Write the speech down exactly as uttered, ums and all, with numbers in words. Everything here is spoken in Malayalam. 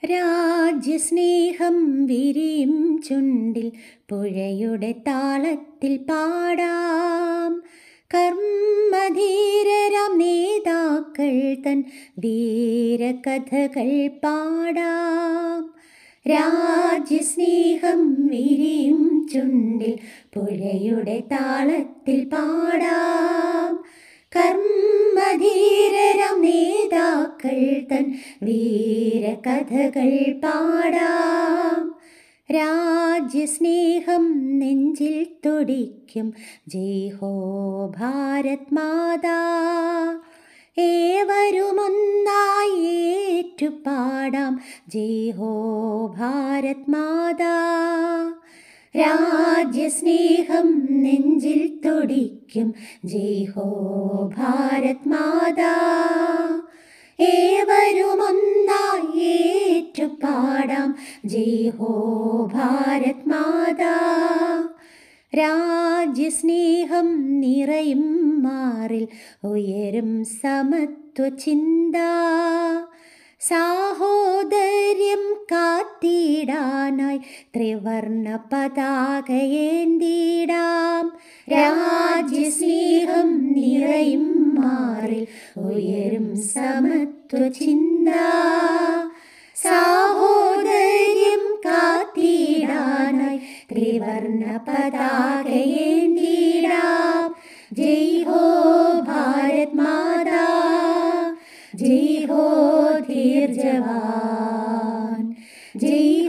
രാജ്യസ്നേഹം വിരിയും ചുണ്ടിൽ പുഴയുടെ താളത്തിൽ പാടാം. കർമ്മധീരരാം നേതാക്കൾ തൻ വീരകഥകൾ പാടാം. രാജ്യസ്നേഹം വിരിയും ചുണ്ടിൽ പുഴയുടെ താളത്തിൽ പാടാം. കർമ്മധീരരാം നേതാക്കൾ തൻ വീരകഥകൾ പാടാം. രാജ്യസ്നേഹം നെഞ്ചിൽ തുടിക്കും ജയ് ഹോ ഭാരത് മാതാ. ഏവരുമൊന്നായി ഏറ്റുപാടാം ജയ് ഹോ ഭാരത് മാതാ. രാജ്യസ്നേഹം നെഞ്ചിൽ തുടിക്കും ജയ് ഹോ ഭാരത് മാതാ. ഏവരുമൊന്നായി ഏറ്റുപാടാം ജയ് ഹോ ഭാരത് മാതാ. രാജ്യസ്നേഹം നിറയും മാറിൽ ഉയരും സമത്വ ചിന്ത. സാഹോദര്യം കാത്തിടാനായി ത്രിവർണ പതാകയേന്തിടാം. രാജ്യസ്നേഹം നിറയും മാറിൽ ഉയരും സമത്വ ചിന്ത. സാഹോദര്യം കാത്തിടാനായി ത്രിവർണ പതാകയേന്തിടാം. ജയ് ഹോ ഭാരത് മാതാ. ജയ് ഹോ ധീർ ജവാൻ. ജയ്